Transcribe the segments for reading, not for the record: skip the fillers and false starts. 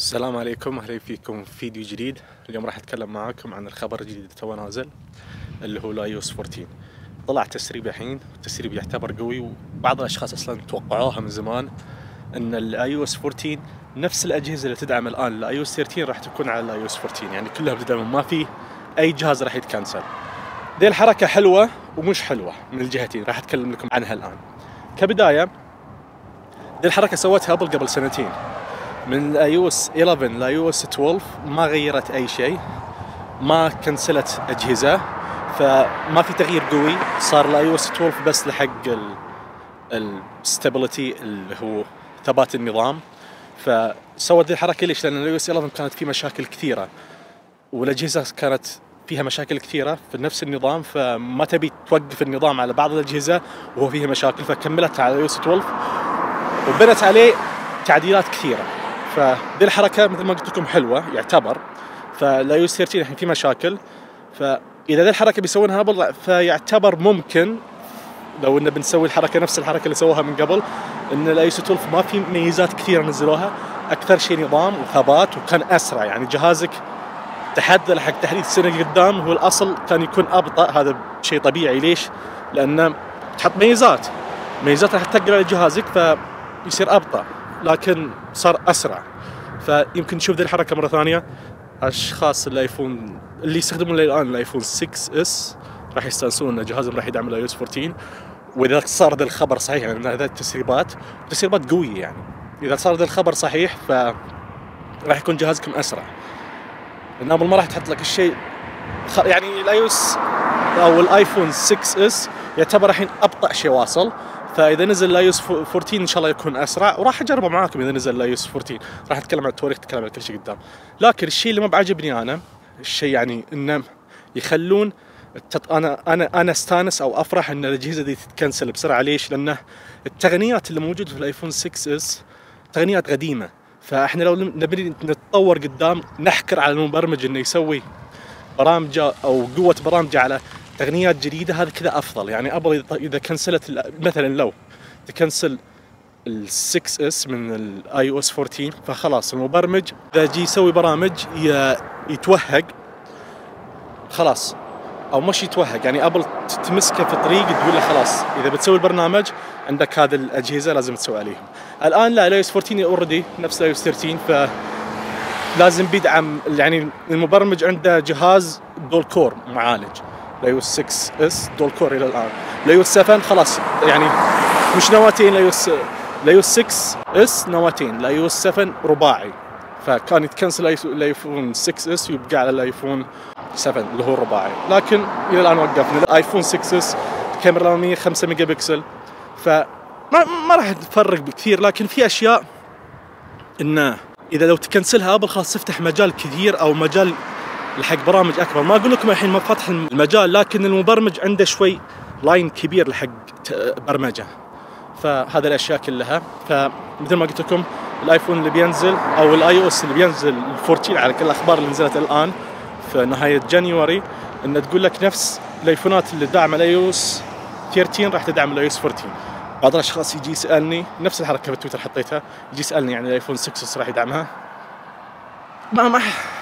السلام عليكم، اهلا فيكم في فيديو جديد. اليوم راح اتكلم معاكم عن الخبر الجديد اللي تو نازل اللي هو الاي او اس 14. طلع تسريب الحين، التسريب يعتبر قوي وبعض الاشخاص اصلا توقعوها من زمان ان الاي او اس 14 نفس الاجهزه اللي تدعم الان الاي او اس 13 راح تكون على الاي او اس 14، يعني كلها بتدعم، ما في اي جهاز راح يتكنسل. دي الحركه حلوه ومش حلوه من الجهتين، راح اتكلم لكم عنها الان. كبدايه دي الحركه سوتها ابل قبل سنتين، من الاي او اس 11 لاي او اس 12 ما غيرت اي شيء، ما كنسلت اجهزه، فما في تغيير قوي. صار الاي او اس 12 بس لحق الستابيليتي اللي هو ثبات النظام. فسوت الحركه ليش؟ لان الاي او اس 11 كانت فيه مشاكل كثيره والاجهزه كانت فيها مشاكل كثيره في نفس النظام، فما تبي توقف النظام على بعض الاجهزه وهو فيها مشاكل، فكملت على الاي او اس 12 وبنت عليه تعديلات كثيره. فدي الحركه مثل ما قلت لكم حلوه يعتبر. فالاي او اس 13 الحين في مشاكل، فاذا ذي الحركه بيسوونها ابل فيعتبر ممكن لو انه بنسوي الحركه نفس الحركه اللي سووها من قبل، ان الاي او اس 12 ما في ميزات كثيره نزلوها، اكثر شيء نظام وثبات وكان اسرع. يعني جهازك تحدى حق تحديث السنه قدام، هو الاصل كان يكون ابطا، هذا شيء طبيعي. ليش؟ لانه تحط ميزات راح تثقل على جهازك فيصير ابطا، لكن صار اسرع. فيمكن نشوف ذي الحركه مره ثانيه. اشخاص الايفون اللي يستخدمون الان الايفون 6 اس راح يستانسون ان جهازهم راح يدعم الاي او اس 14. واذا صار ذا الخبر صحيح، يعني هذا التسريبات قويه، يعني اذا صار ذا الخبر صحيح فراح يكون جهازكم اسرع. لان ابل ما راح تحط لك الشيء يعني الاي او اس او الايفون 6 اس يعتبر الحين ابطا شيء واصل، فاذا نزل الاي او اس 14 ان شاء الله يكون اسرع، وراح اجربه معاكم. اذا نزل الاي او اس 14 راح اتكلم عن التواريخ، اتكلم عن كل شيء قدام. لكن الشيء اللي ما بعجبني انا الشيء يعني انه يخلون انا استانس او افرح ان الاجهزه دي تتكنسل بسرعه. ليش؟ لانه التقنيات اللي موجوده في الايفون 6 اس تقنيات قديمه، فاحنا لو نبي نتطور قدام نحكر على المبرمج انه يسوي برامجه او قوه برامجه على تقنيات جديده، هذا كذا افضل. يعني ابل اذا كنسلت مثلا، لو تكنسل ال 6 اس من الاي او اس 14 فخلاص المبرمج اذا جي يسوي برامج يتوهق خلاص، او مش يتوهق، يعني ابل تمسكه في طريق تقول له خلاص اذا بتسوي البرنامج عندك هذه الاجهزه لازم تسوي عليهم. الان لا، الاي او اس 14 اوريدي نفس الاي او اس 13، فلازم بيدعم، يعني المبرمج عنده جهاز دول كور معالج. الاي او اس 6 اس دول كور الى الان. الاي او اس 7 خلاص يعني مش نواتين، الاي او اس 6 اس نواتين، الاي او اس 7 رباعي، فكان يتكنسل الايفون 6 اس ويبقى على الايفون 7 اللي هو الرباعي. لكن الى الان وقفنا الايفون 6 اس الكاميرا الاماميه 5 ميجا بكسل، فما راح تفرق بكثير. لكن في اشياء انه اذا لو تكنسلها ابل خلاص تفتح مجال كثير او مجال لحق برامج اكبر. ما اقول لكم الحين ما فتح المجال، لكن المبرمج عنده شوي لاين كبير لحق برمجه، فهذا الاشياء كلها. فمثل ما قلت لكم الايفون اللي بينزل او الاي او اس اللي بينزل 14 على كل الاخبار اللي نزلت الان في نهايه جانيوري، ان تقول لك نفس الايفونات اللي دعم الاي او اس 13 راح تدعم الاي او اس 14. بعض الاشخاص يجي يسالني نفس الحركه في تويتر حطيتها، يجي يسالني يعني الايفون 6 اس راح يدعمها؟ ما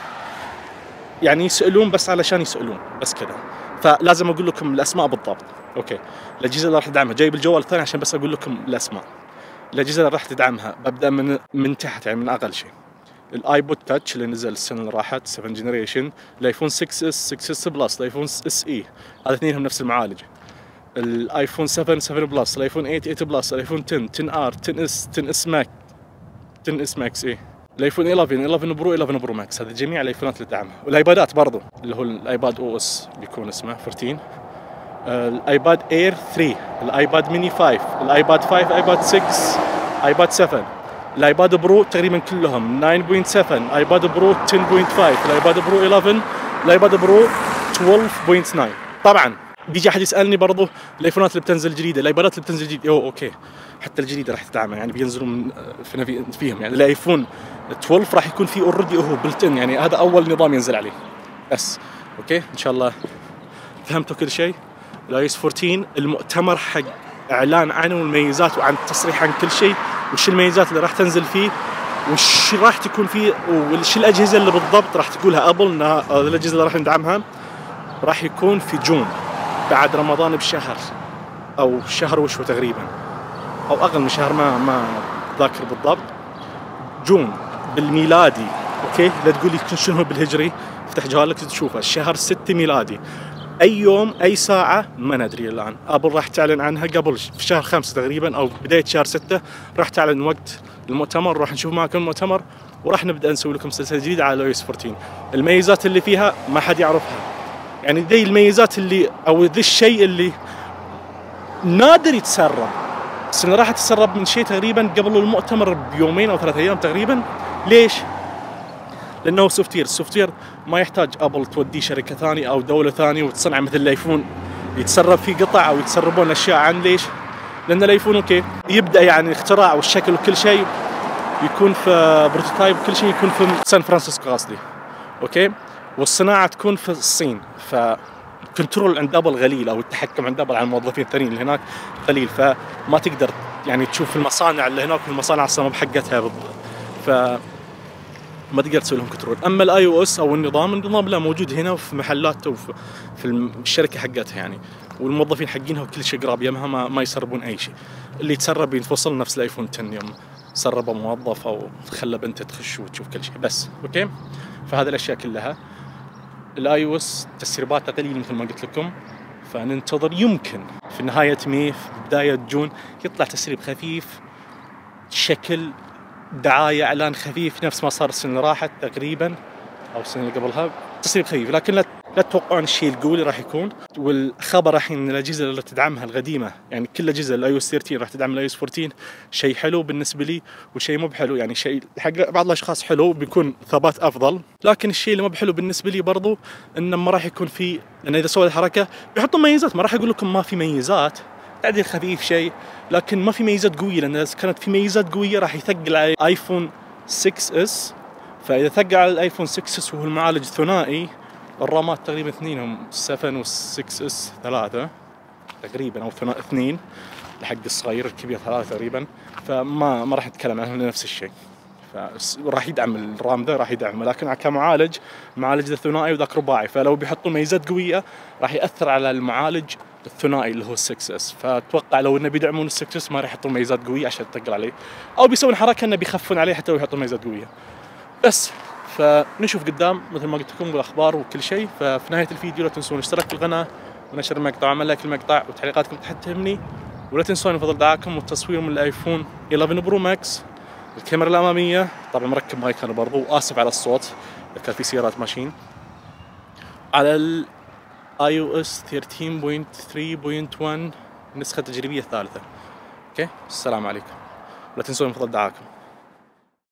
يعني يسالون بس علشان يسالون بس كذا، فلازم اقول لكم الاسماء بالضبط. اوكي، الاجهزه اللي راح تدعمها جايب الجوال الثاني عشان بس اقول لكم الاسماء. الاجهزه اللي راح تدعمها ببدا من تحت، يعني من اقل شيء. الايبود تاتش اللي نزل السنه اللي راحت 7 جنريشن، الايفون 6 اس 6 اس بلس، الايفون اس اي، هذا اثنينهم نفس المعالج. الايفون 7 7 بلس، الايفون 8 8 بلس، الايفون 10 10 ار 10 اس 10 اس ماك 10 اس ماكس، الايفون 11 برو 11 برو ماكس، هذه جميع الايفونات اللي تدعمها. والايبادات برضو اللي هو الايباد او اس بيكون اسمه 14، الايباد اير 3، الايباد ميني 5، الايباد 5، ايباد 6، ايباد 7، الايباد برو تقريبا كلهم 9.7، ايباد برو 10.5، الايباد برو 11، الايباد برو 12.9. طبعا بيجي احد يسالني برضو الايفونات اللي بتنزل جديده، الايبادات اللي بتنزل جديده، اوكي حتى الجديده راح تدعمها، يعني بينزلوا فيهم. يعني الايفون 12 راح يكون فيه اوريدي هو بلتن، يعني هذا اول نظام ينزل عليه بس. اوكي ان شاء الله فهمتوا كل شيء. الاي او اس 14 المؤتمر حق اعلان عنه والميزات وعن تصريح عن كل شيء وش الميزات اللي راح تنزل فيه وش راح تكون فيه وش الاجهزه اللي بالضبط راح تقولها ابل انها الاجهزه اللي راح ندعمها، راح يكون في جون بعد رمضان بشهر او شهر وشو تقريبا، او اقل من شهر، ما ذاكر بالضبط. جون بالميلادي، اوكي، لا تقول لي شنو هو بالهجري، افتح جوالك تشوفه الشهر 6 ميلادي. اي يوم اي ساعه ما ندري الان. ابل راح تعلن عنها قبل في شهر 5 تقريبا او بدايه شهر 6 راح تعلن وقت المؤتمر، راح نشوف معكم المؤتمر وراح نبدا نسوي لكم سلسله جديده على iOS 14. الميزات اللي فيها ما حد يعرفها، يعني ذي الميزات اللي او ذي الشيء اللي نادر يتسرب، بس راح تتسرب من شيء تقريبا قبل المؤتمر بيومين او 3 ايام تقريبا. ليش؟ لانه السوفت وير ما يحتاج ابل توديه شركه ثانيه او دوله ثانيه وتصنع مثل الايفون يتسرب فيه قطع او يتسربون اشياء عن. ليش؟ لان الايفون اوكي يبدا يعني اختراع والشكل وكل شيء يكون في بروتوتايب، كل شيء يكون في سان فرانسيسكو قصدي، اوكي، والصناعه تكون في الصين، فكنترول عند ابل قليل او التحكم عند ابل على الموظفين الثانيين اللي هناك قليل، فما تقدر يعني تشوف المصانع اللي هناك والمصانع اصلا ما بحقتها بالضبط، ف ما تقدر تسوي لهم كنترول. اما الاي او اس او النظام لا موجود هنا وفي محلات وفي الشركه حقتها يعني، والموظفين حقينها وكل شيء قراب يمها، ما يسربون اي شيء. اللي يتسرب يتوصل نفس الايفون 10 يوم سربه موظف او خلى بنته تخش وتشوف كل شيء بس، اوكي. فهذه الاشياء كلها الاي او اس تسريباتها قليل مثل ما قلت لكم، فننتظر يمكن في نهايه ماي في بدايه جون يطلع تسريب خفيف، شكل دعاية اعلان خفيف نفس ما صار السنة اللي راحت تقريبا او السنة اللي قبلها، تسريب خفيف، لكن لا تتوقعون الشيء القولي راح يكون. والخبر الحين ان الاجهزة اللي تدعمها القديمة يعني كل اجهزة الاي او اس 13 راح تدعم الاي او اس 14، شيء حلو بالنسبة لي وشيء مو بحلو، يعني شيء حق بعض الاشخاص حلو بيكون ثبات افضل، لكن الشيء اللي مو بحلو بالنسبة لي برضو انه ما راح يكون في، لان اذا سووا الحركة بيحطوا ميزات، ما راح اقول لكم ما في ميزات، تعديل خفيف شيء، لكن ما في ميزات قويه، لان اذا كانت في ميزات قويه راح يثقل على ايفون 6 اس، فاذا ثقل على الايفون 6 اس وهو المعالج الثنائي، الرامات تقريبا اثنينهم 7 و 6 اس 3 تقريبا او اثنين، لحق الصغير الكبير 3 تقريبا، فما راح نتكلم عنهم نفس الشيء، فراح يدعم الرام ذا راح يدعمه، لكن كمعالج معالج ذا ثنائي وذاك رباعي، فلو بيحطون ميزات قويه راح ياثر على المعالج الثنائي اللي هو 6 اس، فاتوقع لو انه بيدعمون 6 اس ما راح يحطون ميزات قويه عشان تثقل عليه، او بيسوون حركه انه بيخفون عليه حتى لو يحطون ميزات قويه بس. فنشوف قدام مثل ما قلت لكم بالاخبار وكل شيء. ففي نهايه الفيديو لا تنسون الاشتراك في القناه ونشر المقطع وعمل لايك المقطع وتعليقاتكم تحت تهمني، ولا تنسون فضل دعاكم والتصوير من الايفون 11 برو ماكس، الكاميرا الاماميه طبعا مركب مايك انا برضو، واسف على الصوت اذا كان في سيارات ماشيين، على ال iOS 13.3.1 النسخة التجريبية الثالثة. اوكي، السلام عليكم، لا تنسون فضل دعاكم.